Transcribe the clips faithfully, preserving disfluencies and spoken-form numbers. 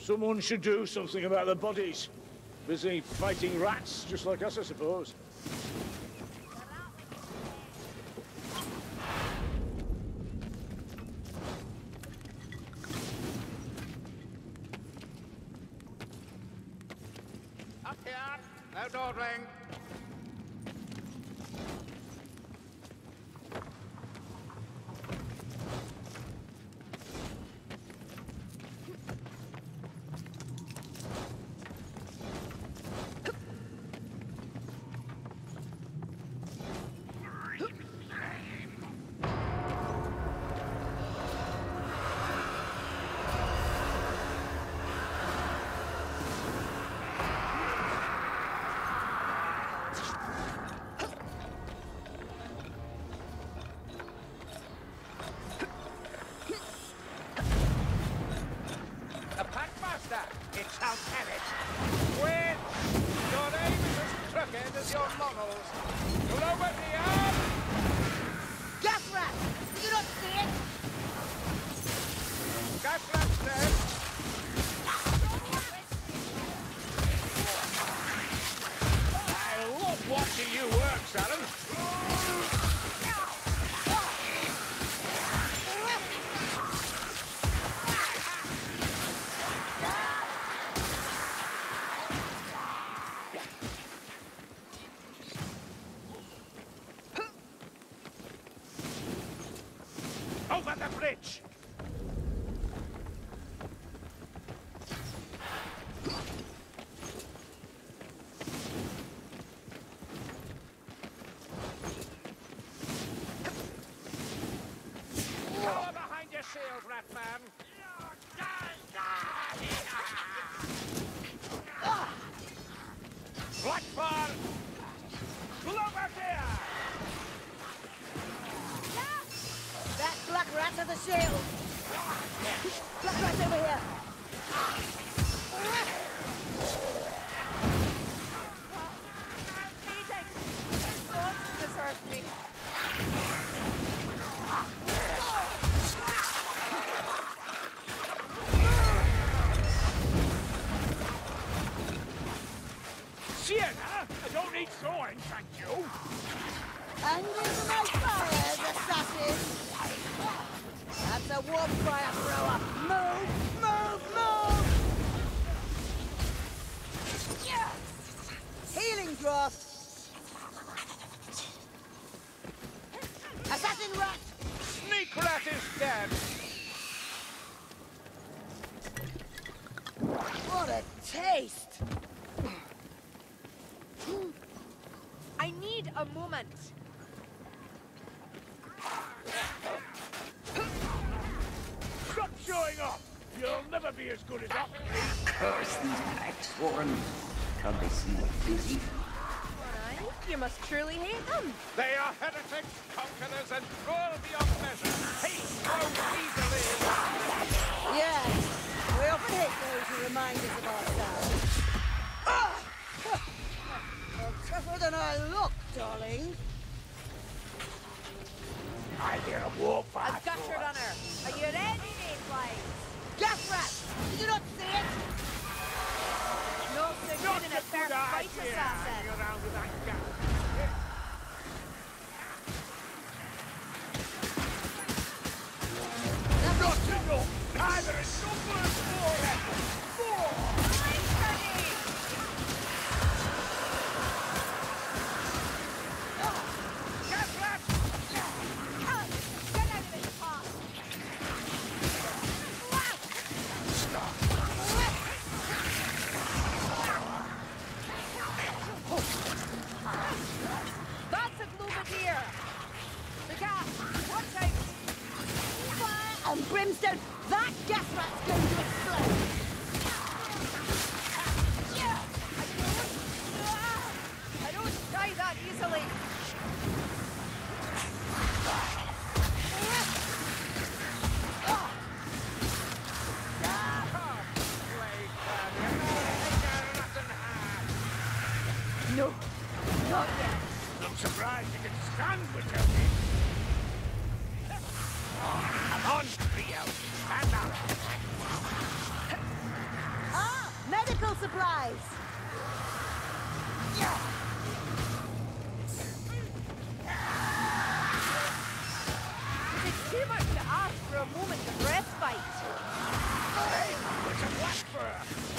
Someone should do something about the bodies. Busy fighting rats, just like us, I suppose. Up here! No dawdling! It shall have it. Win! Your aim is as crooked as your models. Lower the arm! Gas rat! You don't see it? Gas rat's dead. I love watching you work, Salem. Over the bridge! Power behind your shield, Ratman! Blackfire! Cloverdeer! That black rat has a shield! Black rat's over here! Deserve me. Sienna, I don't need throwing, thank you. And into my fires, assassin! That's a warp fire thrower! Move! Move! Move! Healing drop! Assassin rat! Sneak rat is dead! What a taste! I need a moment. Stop showing off! You'll never be as good as us. Curse these packs, Warren. Can't they see we're busy? Alright, you must truly hate them. They are heretics, conquerors, and cruel beyond measure. Hate grows easily. Yes, we often hate those who remind us of ourselves. Ah! I'm tougher than I look, darling. I hear a war fire. I've got your runner. Are you ready, Mayflies? Gas rat! Did you not see it? No so good in a fair fight, assassin. Around with that gas. Not enough! Ah, there is so much more! More! I'm ready. Gas rat! Ah, get out of this pot. That's a Gloomadeer. The gas, watch out. Fire and brimstone! That gas rat's going to explode! I don't die that easily. No, not yet. I'm surprised you can stand without me. Come on, Rio. Stand up. Refill supplies. Is it too much to ask for a moment of respite? Hey, it's a black fur.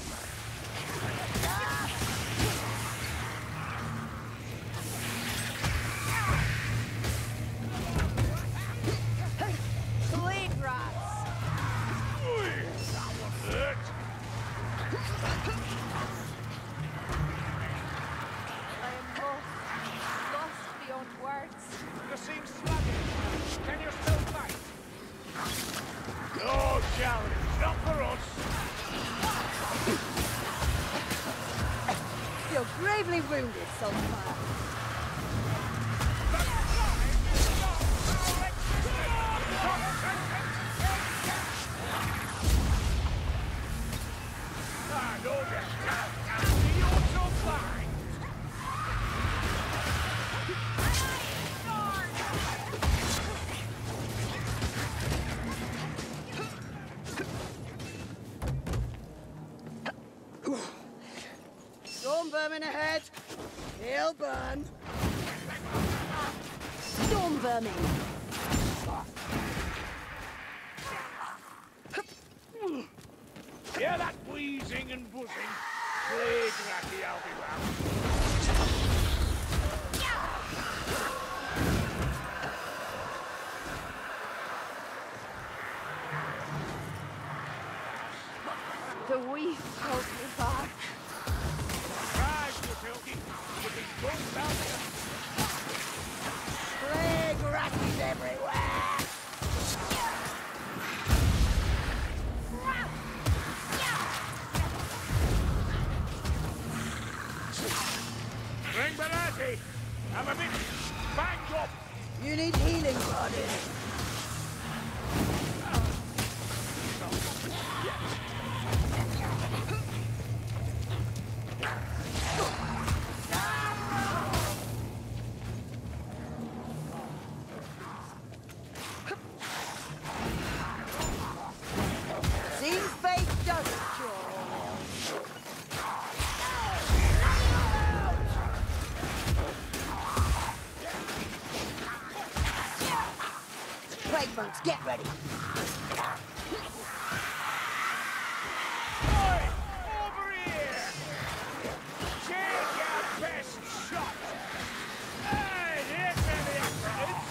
Blade rats! That one hurt. I am lost. Lost beyond words. You seem sluggish. Can you still fight? No challenge, not for us. You're gravely wounded, Saltfire. Ah, no, yes. You're so fine. Storm vermin ahead. He'll burn. Storm vermin. Hear that wheezing and buzzing? Plague ratty, I'll be round. The weave held me back. Rise, you filthy. With his guns down here. Plague ratties everywhere. Bring Berardi. I'm a bit banged up. You need healing, buddy. Seems fate doesn't cure. Plague monks, get ready. Oi! Over here! Take your best shot! Hey, here's where the action is!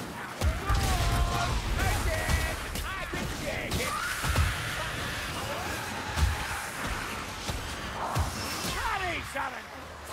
Go on! Again! I can take it! Carry, Salmon!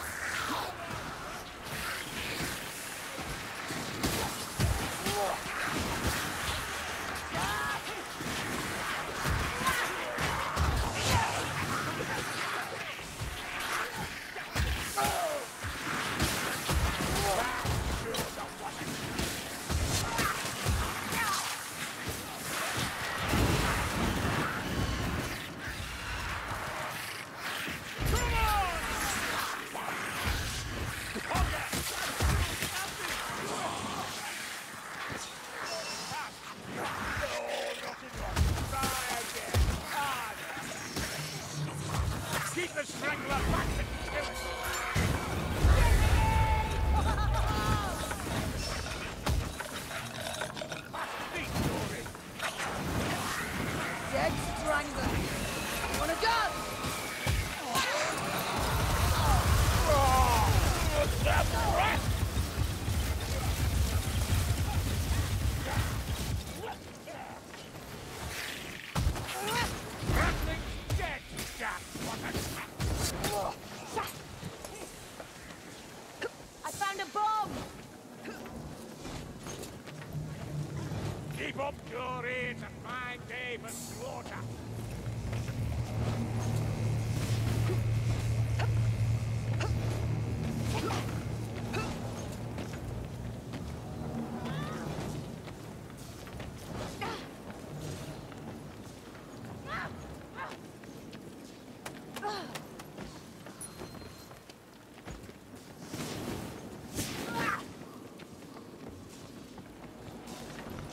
Keep the strangler back and kill it! Deep story. Dead strangler. You wanna go? What's that rat? Ratling's dead, Jack. What a... I found a bomb. Keep up, Jory. It's a fine day for slaughter.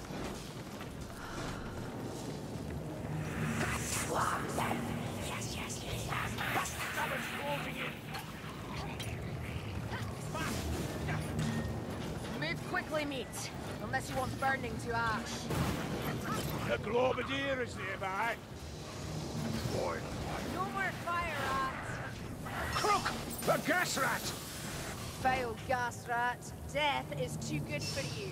Swarm them. Yes, yes. unless you want burning to ash. The Globadier is nearby. Boy. No more fire rats. Crook! The gas rat! Vile gas rat. Death is too good for you.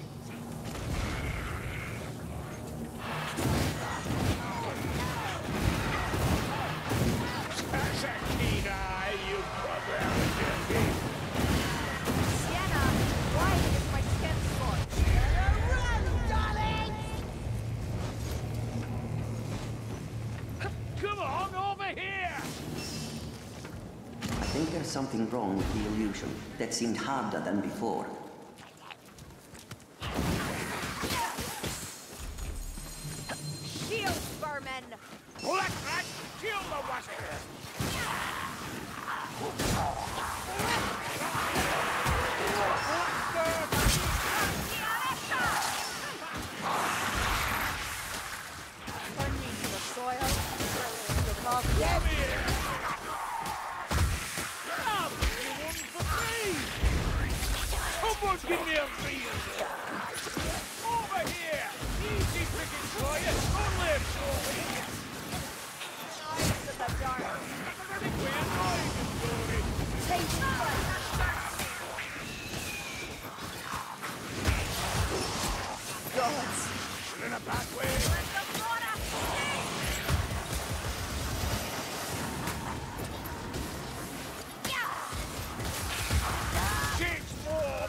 That's a keen eye, you brother. Sienna, why is my skin scorched? Run, darling! Come on, over here! I think there's something wrong with the illusion. That seemed harder than before. Shield vermin! Black rat, kill the wasp! Turn me to the soil. The dog Come dead. here! Come, you one for free! Someone give me a real over here! Easy picking for you, only a story! Eyes in the dark. I think we're annoying the story! Take gods. We're in a bad way! Jake's more!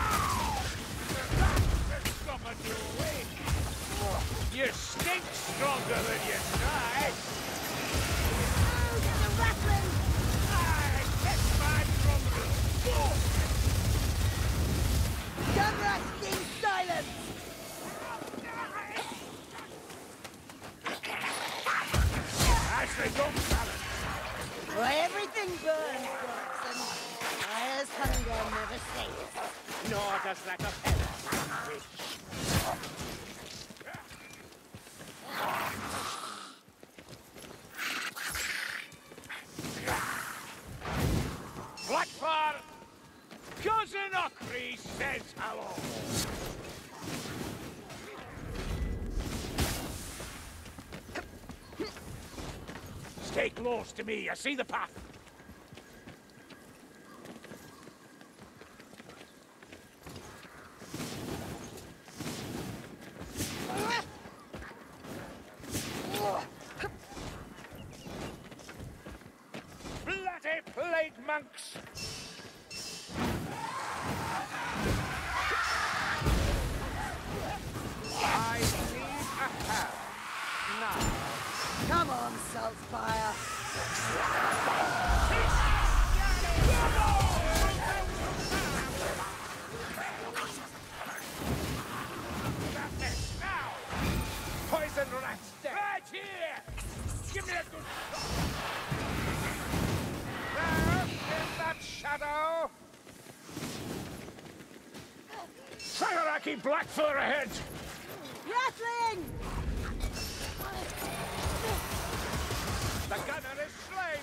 That's stubborn your way! You stink stronger than you try! I catch my trouble! Gunrat in silence! Ashley, don't challenge! Why, everything burns, Jackson. Fire's hunger never saves. Nor does that of hell. Blackfire! Cousin Ockery says hello! Stay close to me, I see the path! Bloody plague monks! I need a hand. Now. Come on, Saltfire. Now! Poison rat's dead. Right here! Give me a good shot! There, in that shadow. Sagaraki Blackfur ahead! Rattling! The gunner is slain.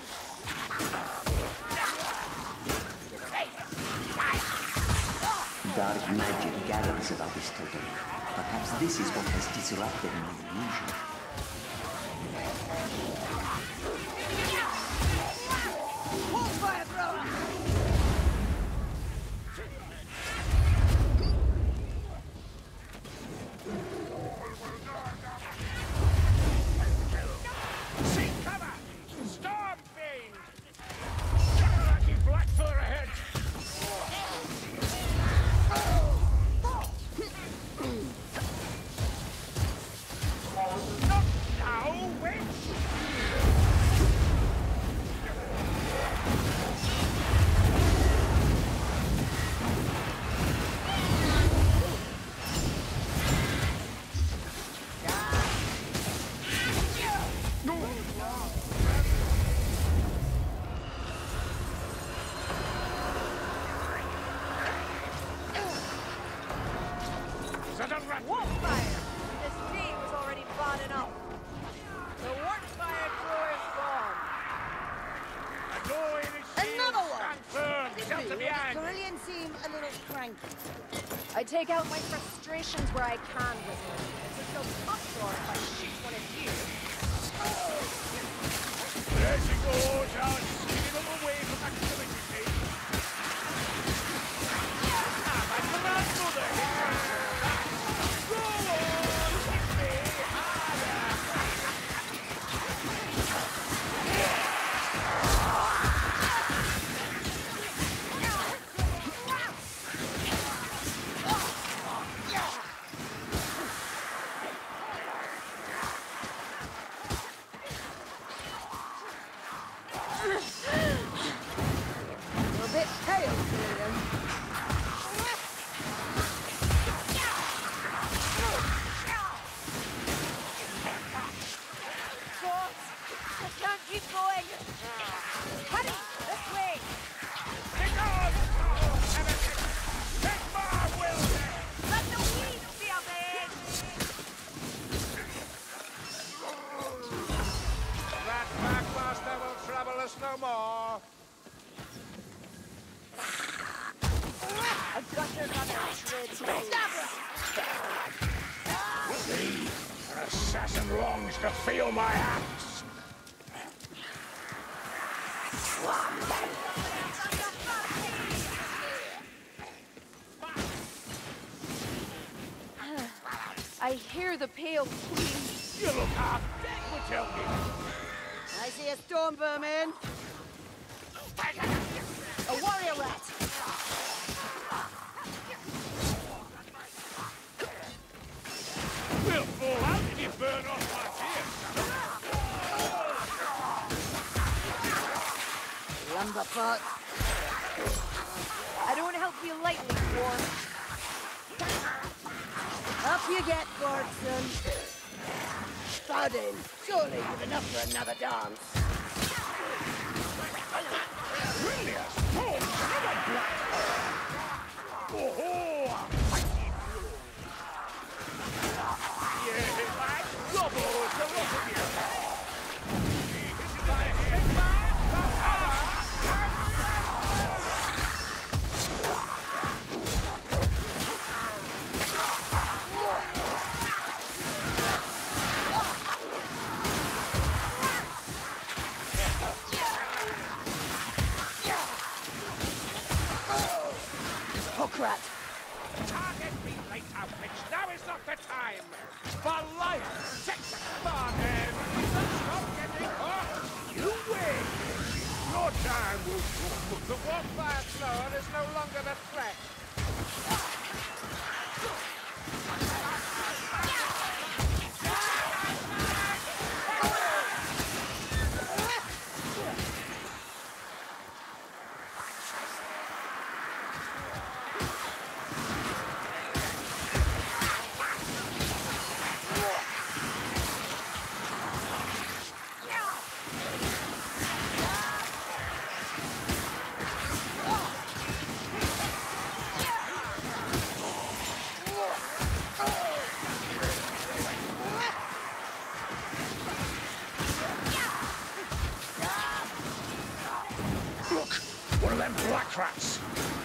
Dark magic gathers about this totem. Perhaps this is what has disrupted my illusion. Hold fire, thrower! Seek cover! Storm Fiend! Sagaraki Blackfur ahead! Not now, witch! Is that a rat? Warpfire! This day was already bad enough. The Warpfire thrower is gone. A door in his shield Another one! stand firm! Shelter behind! Carillion seem a little cranky. I take out my frustrations where I can with him. There's no uproar if I shoot one of you. There she goes, out sneaking away from activity tape. Ah, my grandmother here. Go on, hit me harder. You're a bit pale, Julian. Boss, I can't keep going. Hurry, this way. Take on! Take my will! Let the weeds be a man. That Backmaster will trouble us no more. I've got your mother shred. See, an assassin longs to feel my axe. I hear the pale queen. You look half dead, would tell me. I see a storm vermin. A warrior rat. We'll fall out if you burn off my beard. Lumber pot. I don't help you lightly, Dwarf. Up you get, Gordon. Spouting. Surely you've enough for another dance. Really a storm, another black. Oh, yeah, my double the look of you. My head, my Hookrat. Target me later, bitch. Now is not the time. For life, sex, bargain. Stop getting hot. You win. Your time will come. The Warfire Thrower is no longer the threat. Look, one of them black rats.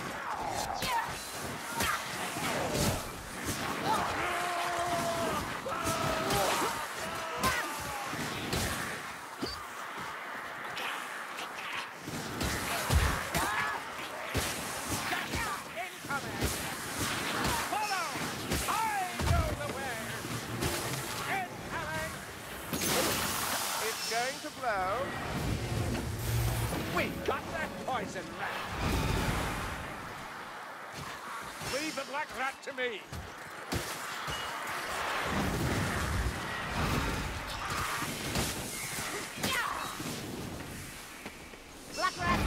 Incoming. Follow. I know the way. Incoming. It's going to blow. We got that poison rat. Leave the black rat to me. Black rat.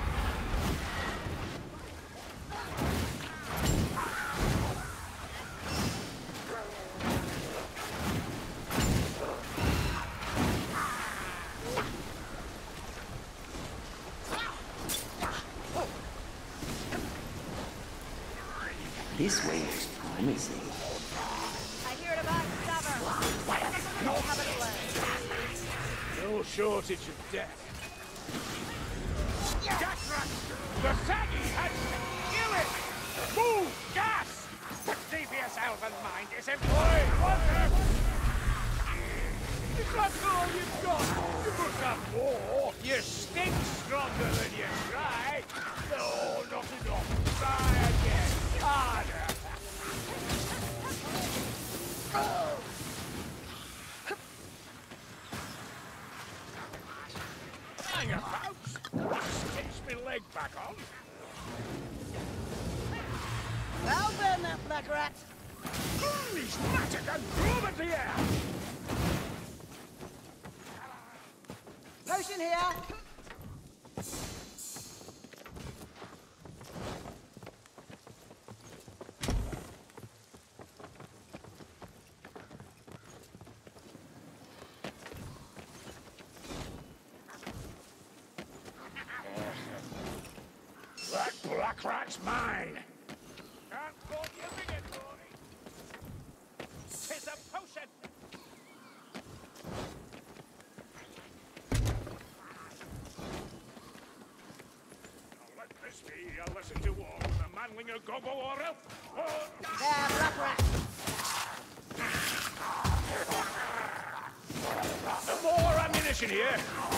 This way looks promising. I hear it about Saver. No have it left. No shortage of death. Gas rat! The saggy has to kill it! Move! Gas! The devious elven mind is Oi, employed. Walter! Is that all you've got? You must have more. You stink stronger than you try. No, not enough. Try again. Harder. Hang about. Stitch my leg back on. I'll burn that black rat. He's magic and throw it here. Potion here. That black rat's mine. Can't hold you again, Rory. Tis a potion. Now let this be a lesson to all the manlinger gogo or elf. Oh, There, black rat. no more ammunition here.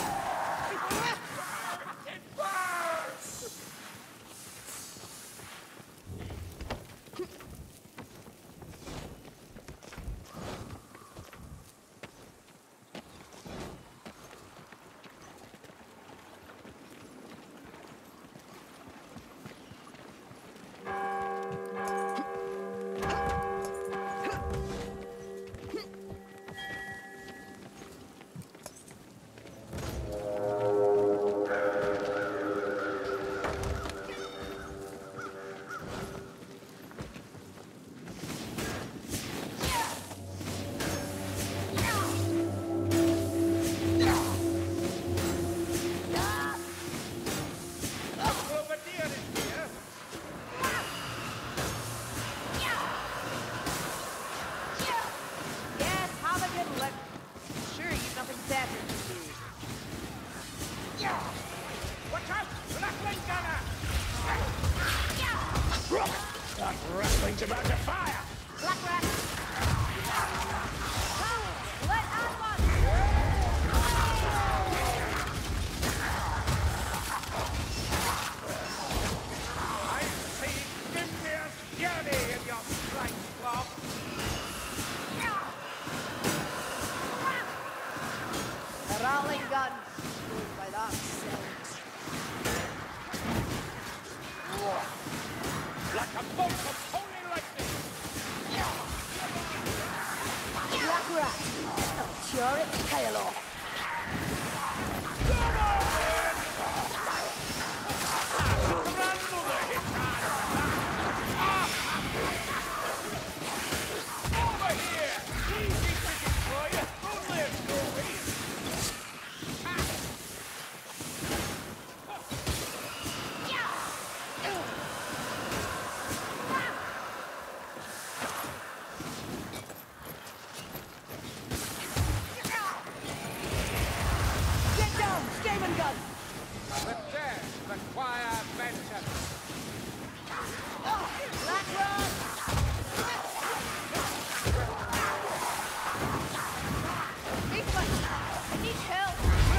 Bombardier is here. Yes, have a good look. Sure, you've nothing better to do. Watch out! Blackling gunner! That wrestling's about to fire. Black rat. Let Almond. I see Gimmir's fury in your strike club. The rolling gun goes by that sound. Like a bolt of holy lightning. Black rat. I'll tear its tail off. Grandmother hit hard. Over here. Easy cricket for you. Only a story. Get down, Skaven gun. The dead require vengeance. Black rat. Leaflet, I need help.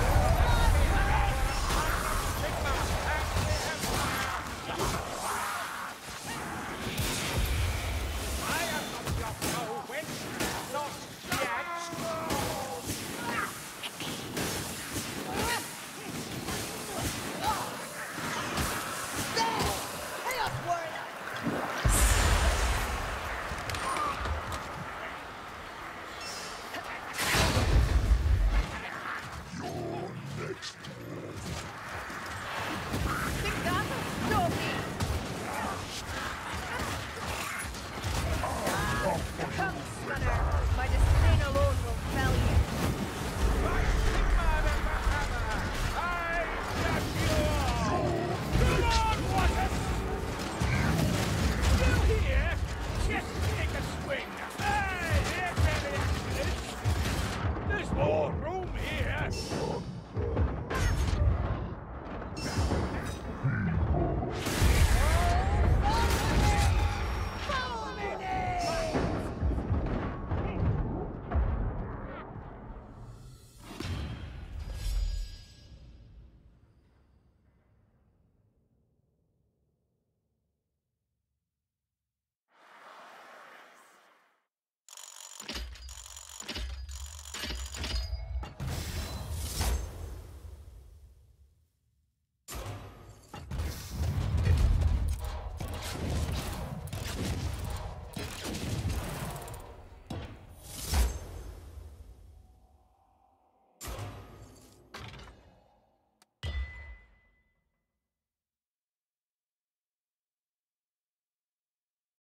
Sigmund and the Empire. I am not your no witch. Not yet. There. Chaos warrior. Think that'll stop me. Come, Stunner. My disdain alone will fell you. By Sigmund and the Hammer, I judge you all. Come on, Waters. Still here? Just take a swing. Hey, here's where the action is. There's more room here.